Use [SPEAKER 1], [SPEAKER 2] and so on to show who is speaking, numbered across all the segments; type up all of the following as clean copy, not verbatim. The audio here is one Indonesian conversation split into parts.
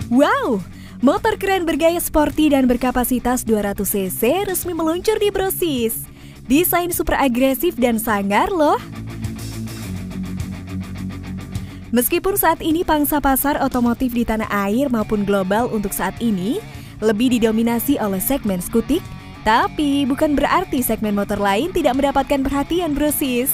[SPEAKER 1] Wow, motor keren bergaya sporty dan berkapasitas 200 cc resmi meluncur di Brosis. Desain super agresif dan sangar loh. Meskipun saat ini pangsa pasar otomotif di tanah air maupun global untuk saat ini lebih didominasi oleh segmen skutik, tapi bukan berarti segmen motor lain tidak mendapatkan perhatian Brosis.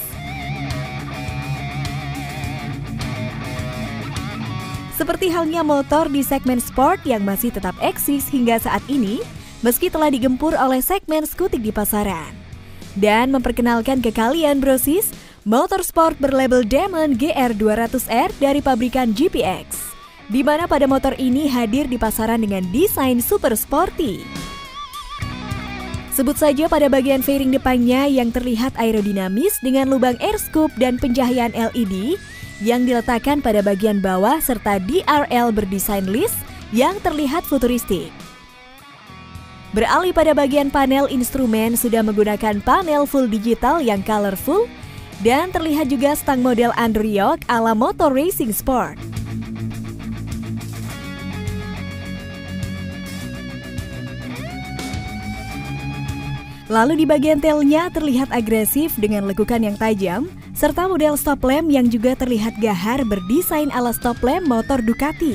[SPEAKER 1] Seperti halnya motor di segmen sport yang masih tetap eksis hingga saat ini, meski telah digempur oleh segmen skutik di pasaran. Dan memperkenalkan ke kalian Brosis, motor sport berlabel Demon GR200R dari pabrikan GPX, di mana pada motor ini hadir di pasaran dengan desain super sporty. Sebut saja pada bagian fairing depannya yang terlihat aerodinamis dengan lubang air scoop dan pencahayaan LED yang diletakkan pada bagian bawah serta DRL berdesain list yang terlihat futuristik. Beralih pada bagian panel instrumen sudah menggunakan panel full digital yang colorful dan terlihat juga stang model underyoke ala motor racing sport. Lalu di bagian tailnya terlihat agresif dengan lekukan yang tajam, serta model stop lamp yang juga terlihat gahar berdesain ala stop lamp motor Ducati.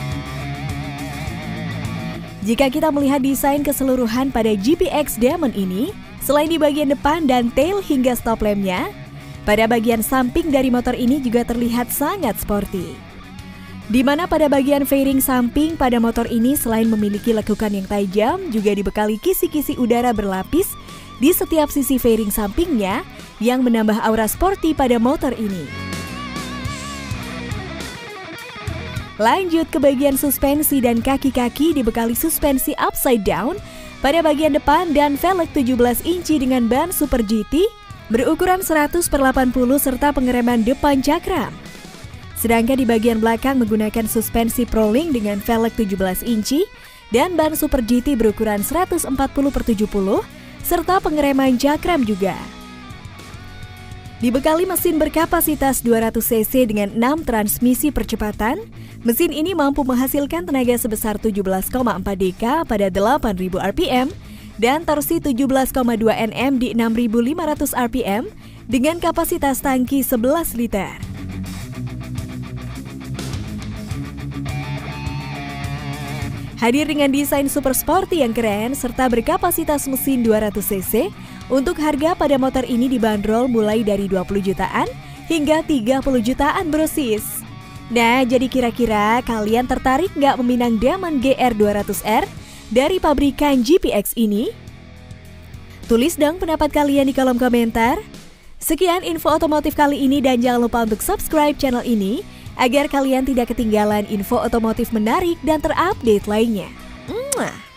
[SPEAKER 1] Jika kita melihat desain keseluruhan pada GPX Demon ini, selain di bagian depan dan tail hingga stop lampnya, pada bagian samping dari motor ini juga terlihat sangat sporty. Di mana pada bagian fairing samping pada motor ini selain memiliki lekukan yang tajam, juga dibekali kisi-kisi udara berlapis di setiap sisi fairing sampingnya yang menambah aura sporty pada motor ini. Lanjut ke bagian suspensi dan kaki-kaki dibekali suspensi upside down pada bagian depan dan velg 17 inci dengan ban Super GT berukuran 100/80 serta pengereman depan cakram. Sedangkan di bagian belakang menggunakan suspensi Prolink dengan velg 17 inci dan ban Super GT berukuran 140/70 serta pengereman cakram juga. Dibekali mesin berkapasitas 200 cc dengan 6 transmisi percepatan, mesin ini mampu menghasilkan tenaga sebesar 17,4 dk pada 8.000 rpm dan torsi 17,2 Nm di 6.500 rpm dengan kapasitas tangki 11 liter. Hadir dengan desain super sporty yang keren serta berkapasitas mesin 200 cc, untuk harga pada motor ini dibanderol mulai dari 20 jutaan hingga 30 jutaan Brosis. Nah, jadi kira-kira kalian tertarik nggak meminang Demon GR200R dari pabrikan GPX ini? Tulis dong pendapat kalian di kolom komentar. Sekian info otomotif kali ini dan jangan lupa untuk subscribe channel ini agar kalian tidak ketinggalan info otomotif menarik dan terupdate lainnya.